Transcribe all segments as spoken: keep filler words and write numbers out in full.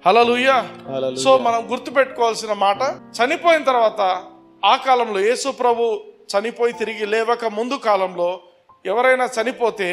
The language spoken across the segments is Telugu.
హల్లెలూయా. సో మనం గుర్తుపెట్టుకోవాల్సిన మాట, చనిపోయిన తర్వాత ఆ కాలంలో యేసు ప్రభు చనిపోయి తిరిగి లేవక ముందు కాలంలో ఎవరైనా చనిపోతే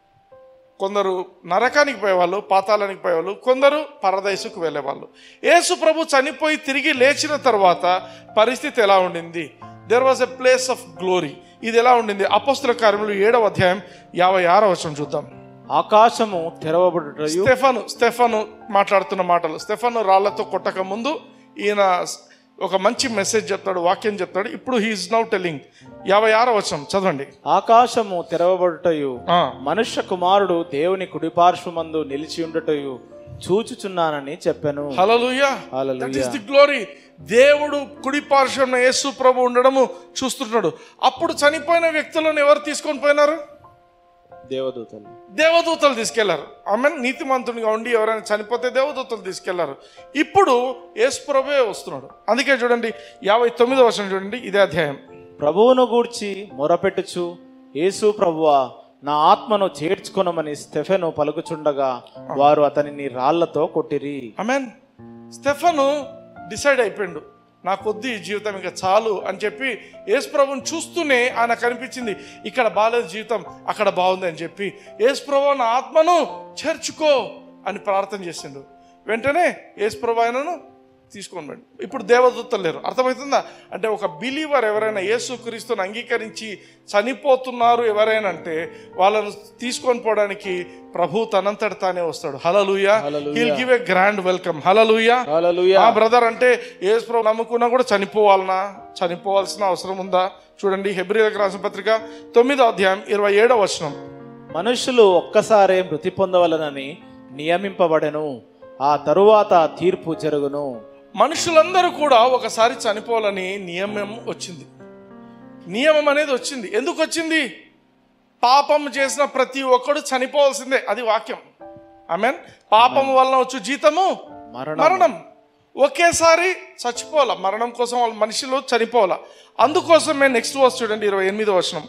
కొందరు నరకానికి పోయేవాళ్ళు, పాతాళానికి పోయేవాళ్ళు, కొందరు పరదైసుకు వెళ్ళేవాళ్ళు. యేసు ప్రభు చనిపోయి తిరిగి లేచిన తర్వాత పరిస్థితి ఎలా ఉండింది? There was a place of glory. ఇది ఎలా ఉండింది? అపోస్తల కార్యములు ఏడవ అధ్యాయం యాభై ఆరో వచనం చూద్దాం. ఆకాశము తెరవబడుట. స్టెఫను స్టెఫను మాట్లాడుతున్న మాటలు. స్టెఫను రాళ్లతో కొట్టక ముందు ఈయన ఒక మంచి మెసేజ్ చెప్తాడు, వాక్యం చెప్తాడు. ఇప్పుడు హీఈస్ నౌ టెల్లింగ్. యాభై ఆరో వచనం చదవండి. ఆకాశము తెరవబడుటయు మనుష్య కుమారుడు దేవుని కుడిపార్శ్వమందు నిలిచి ఉండటయు చూచుచున్నానని చెప్పాను. Hallelujah. That is the glory. దేవుడు కుడి పార్శ్వమున యేసు ప్రభు ఉండడము చూస్తున్నాడు. అప్పుడు చనిపోయిన వ్యక్తులను ఎవరు తీసుకొని పోయినారు? దేవదూతలు. దేవదూతలు తీసుకెళ్లారు. ఆమె నీతిమంతునిగా ఉండి ఎవరైనా చనిపోతే దేవదూతలు తీసుకెళ్లారు. ఇప్పుడు యేసు ప్రభువే వస్తున్నాడు. అందుకే చూడండి యాభై తొమ్మిదో వచనం చూడండి, ఇదే అధ్యాయం. ప్రభువును గూర్చి మొరపెట్టుచు, యేసు ప్రభువా నా ఆత్మను చేర్చుకొనమని స్టెఫెను పలుకుచుండగా వారు అతనిని రాళ్లతో కొట్టిరి. ఆమేన్. స్టెఫను డిసైడ్ అయిపోయిండు, నా కొద్ది జీవితం ఇంకా చాలు అని చెప్పి యేసు ప్రభుని చూస్తూనే ఆయన కనిపించింది, ఇక్కడ బాలేదు జీవితం, అక్కడ బాగుంది అని చెప్పి యేసు ప్రభు నా ఆత్మను చేర్చుకో అని ప్రార్థన చేసిండు. వెంటనే యేసు ప్రభు ఆయనను తీసుకొని వెళ్ళి. ఇప్పుడు దేవదూతలు లేరు. అర్థమవుతుందా? అంటే ఒక బిలీవర్ ఎవరైనా యేసుక్రీస్తుని అంగీకరించి చనిపోతున్నారు ఎవరైనా అంటే వాళ్ళను తీసుకొని పోవడానికి ప్రభు తనంతట తానే వస్తాడు. Hallelujah. He'll give a grand welcome. Hallelujah. ఆ బ్రదర్ అంటే యేసు ప్రభు నమ్ముకున్నా కూడా చనిపోవాలనా? చనిపోవాల్సిన అవసరం ఉందా? చూడండి హెబ్రీయులకు రాసిన పత్రిక తొమ్మిదో అధ్యాయం ఇరవై ఏడవ వచనం. మనుషులు ఒక్కసారే మృతి పొందవలనని నియమింపబడెను, ఆ తరువాత తీర్పు జరుగును. మనుషులందరూ కూడా ఒకసారి చనిపోవాలని నియమం వచ్చింది. నియమం అనేది వచ్చింది. ఎందుకు వచ్చింది? పాపం చేసిన ప్రతి ఒక్కడు చనిపోవాల్సిందే. అది వాక్యం. ఆమేన్. పాపం వలన వచ్చు జీతము మరణం. ఒకేసారి చచ్చిపోవాల. మరణం కోసం వాళ్ళ మనుషులు చనిపోవాల. అందుకోసమే నెక్స్ట్ వర్స్ చూడండి ఇరవై ఎనిమిదో వచనం.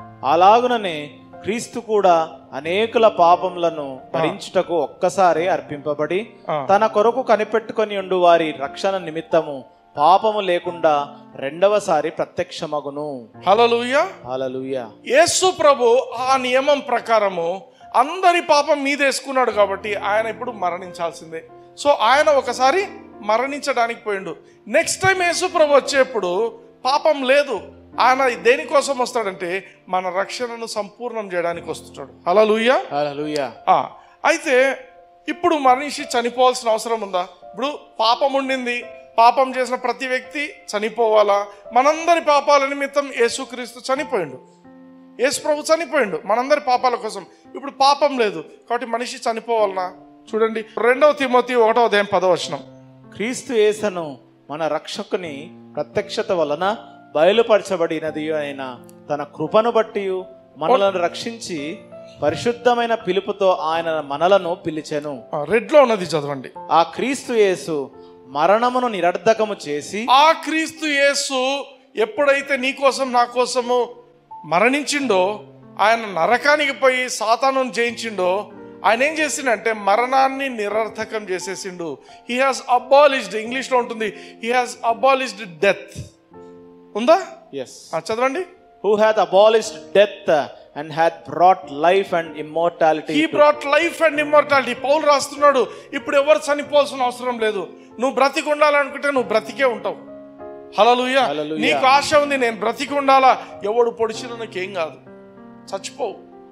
అలాగుననే క్రీస్తు కూడా అనేకుల పాపములను భరించుటకు ఒక్కసారి అర్పింపబడి తన కొరకు కనిపెట్టుకొని ఉండు వారి రక్షణ నిమిత్తము పాపము లేకుండా రెండవసారి ప్రత్యక్షమగును. హల్లెలూయా. హల్లెలూయా. యేసు ప్రభు ఆ నియమం ప్రకారము అందరి పాపం మీదేసుకున్నాడు కాబట్టి ఆయన ఇప్పుడు మరణించాల్సిందే. సో ఆయన ఒకసారి మరణించడానికి పోయిండు. నెక్స్ట్ టైం యేసు ప్రభు వచ్చేప్పుడు పాపం లేదు. ఆయన దేనికోసం వస్తాడంటే మన రక్షణను సంపూర్ణం చేయడానికి వస్తుంటాడు. హల్లెలూయా. హల్లెలూయా. అయితే ఇప్పుడు మనిషి చనిపోవాల్సిన అవసరం ఉందా? ఇప్పుడు పాపం ఉండింది, పాపం చేసిన ప్రతి వ్యక్తి చనిపోవాలా? మనందరి పాపాల నిమిత్తం యేసుక్రీస్తు చనిపోయిండు. యేసు ప్రభు చనిపోయిండు మనందరి పాపాల కోసం. ఇప్పుడు పాపం లేదు కాబట్టి మనిషి చనిపోవాలనా? చూడండి రెండవ తిమోతి ఒకటో అధ్యాయం పదో వచనం. క్రీస్తు యేసును మన రక్షకుని ప్రత్యక్షత వలన బయలుపరచబడినది అయిన తన కృపను బట్టి మనలను రక్షించి పరిశుద్ధమైన పిలుపుతో ఆయన మనలను పిలిచెను. రెడ్ లో ఉన్నది చదవండి. ఆ క్రీస్తు యేసు మరణమును నిరర్ధకము చేసి, ఆ క్రీస్తు యేసు ఎప్పుడైతే నీ కోసం నా కోసము మరణించిండో, ఆయన నరకానికి పోయి సాతాను జయించిండో, ఆయన ఏం చేసిండంటే మరణాన్ని నిరర్థకం చేసేసిండు. హీ హాజ్ అబాలిష్డ్, ఇంగ్లీష్ లో ఉంటుంది, హీ హాజ్ అబాలిష్డ్ డెత్. ఉందా? yes. చదవండి. who hath abolished death and hath brought life and immortality. he brought life and immortality. Paul రాస్తున్నాడు, ఇప్పుడు ఎవరు చనిపోవాల్సిన అవసరం లేదు. నువ్వు బ్రతికి ఉండాలనుకుంటే నువ్వు బ్రతికే ఉంటావు. హల్లెలూయా. నీకు ఆశ ఉంది, నేను బ్రతికి ఉండాలా, ఎవడు పొడిచినా నీకేం కాదు, చచ్చిపోవు.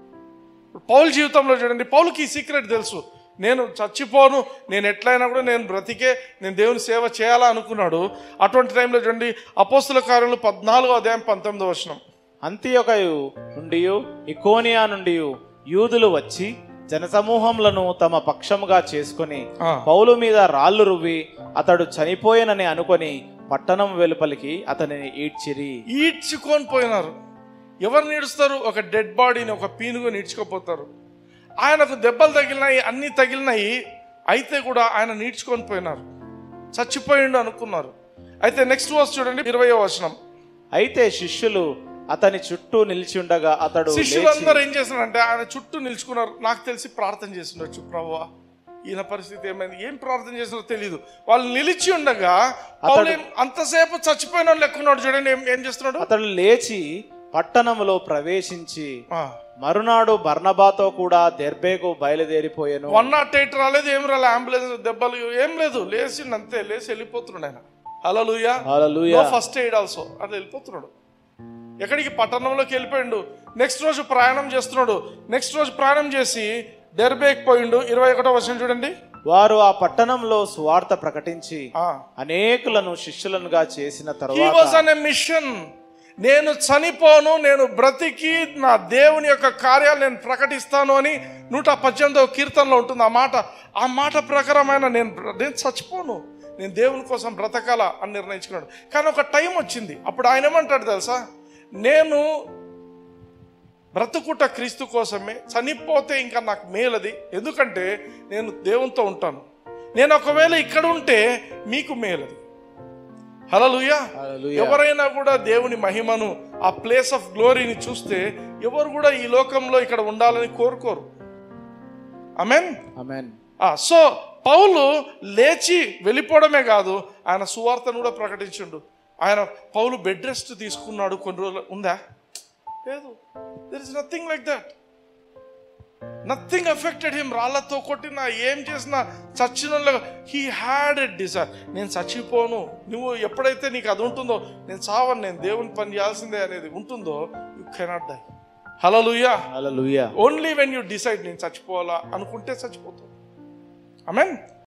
పౌలు జీవితంలో చూడండి, పౌలుకి ఈ సీక్రెట్ తెలుసు. నేను చచ్చిపోను, నేను ఎట్లయినా కూడా నేను బ్రతికే, నేను దేవుని సేవ చేయాలా అనుకున్నాడు. అటువంటి టైంలో చూడండి అపోస్తల కార్యాలు పద్నాలుగో అధ్యాయం పంతొమ్మిదో వచనం. అంతియొకయు నుండి ఇకోనియా నుండి యూదులు వచ్చి జనసమూహములను తమ పక్షముగా చేసుకుని పౌలు మీద రాళ్లు రువ్వి అతడు చనిపోయినని అనుకొని పట్టణం వెలుపలికి అతనిని ఈడ్చిరి. ఈడ్చుకొని పోయినారు. ఎవరు నీడుస్తారు? ఒక డెడ్ బాడీని ఒక పీనుగు నీడ్చుకోపోతారు. ఆయనకు దెబ్బలు తగిలినాయి, అన్ని తగిలినాయి, అయితే కూడా ఆయన నీడ్చుకొని పోయినారు. చచ్చిపోయిండు అనుకున్నారు. అయితే నెక్స్ట్ వర్స్ చూడండి ఇరవయో వచనం. అయితే శిష్యులు అతని చుట్టూ నిలిచి ఉండగా అతడు శిష్యులందరూ ఏం చేస్తున్నారంటే ఆయన చుట్టూ నిలుచుకున్నారు. నాకు తెలిసి ప్రార్థన చేస్తుండొచ్చు, ప్రభువా ఈయన పరిస్థితి ఏమైంది, ఏం ప్రార్థన చేసినో తెలియదు. వాళ్ళు నిలిచి ఉండగా పౌలు ఏం- అంతసేపు చచ్చిపోయిన వాళ్ళు లెక్కున్నాడు చూడండి, ఏం ఏం చేస్తున్నాడు. అతడు లేచి పట్టణములో ప్రవేశించి ఆ, మరునాడు బర్నబాతో కూడా దెర్బేకు బయలుదేరిపోయాను. వన్ నాట్ ఎయిట్ రాలేదు, ఏం రాలేదు, అంబులెన్స్ దెబ్బలు ఏం లేదు, లేచి అంతే లేచి వెళ్ళిపోతున్నాడు ఆయన. Hallelujah. Hallelujah. First aid also అట్లా వెళ్ళిపోతున్నాడు. ఎక్కడికి? పట్టణంలోకి వెళ్ళిపోయిండు. నెక్స్ట్ రోజు ప్రయాణం చేస్తున్నాడు. నెక్స్ట్ రోజు ప్రయాణం చేసి డెర్బేకి పోయిండు. ఇరవై ఒకటో వచనం చూడండి. వారు ఆ పట్టణంలో సువార్త ప్రకటించి ఆ, అనేకులను శిష్యులనుగా చేసిన he తరువాత was on a mission. నేను చనిపోను, నేను బ్రతికి నా దేవుని యొక్క కార్యాలు నేను ప్రకటిస్తాను అని నూట పద్దెనిమిదవ కీర్తనలో ఉంటుంది ఆ మాట. ఆ మాట ప్రకారమైన నేను నేను చచ్చిపోను, నేను దేవుని కోసం బ్రతకాల అని నిర్ణయించుకున్నాడు. కానీ ఒక టైం వచ్చింది, అప్పుడు ఆయన ఏమంటాడు తెలుసా, నేను బ్రతుకుట క్రీస్తు కోసమే, చనిపోతే ఇంకా నాకు మేలది, ఎందుకంటే నేను దేవునితో ఉంటాను. నేను ఒకవేళ ఇక్కడ ఉంటే మీకు మేలది. హల్లెలూయా. హల్లెలూయా. ఎవరైనా కూడా దేవుని మహిమను, ఆ ప్లేస్ ఆఫ్ గ్లోరీని చూస్తే ఎవరు కూడా ఈ లోకంలో ఇక్కడ ఉండాలని కోరుకోరు. ఆమేన్. ఆమేన్. సో పౌలు లేచి వెళ్ళిపోవడమే కాదు, ఆయన సువార్తను కూడా ప్రకటించుండు. ఆయన పౌలు బెడ్ రెస్ట్ తీసుకున్నాడు కొన్ని రోజులు, ఉందా? లేదు. There is nothing like that. Nothing affected him. రాళ్లతో కొట్టినా ఏం చేసినా చచ్చిన హీ హ్యాడ్ ఎ డిజైర్. నేను చచ్చిపోను, నువ్వు ఎప్పుడైతే నీకు అది ఉంటుందో, నేను చావను, నేను దేవుని పని చేయాల్సిందే అనేది ఉంటుందో, you cannot die. Hallelujah. Hallelujah. Only when you decide నేను చచ్చిపోవాలా అనుకుంటే చచ్చిపోతావు. ఆమేన్.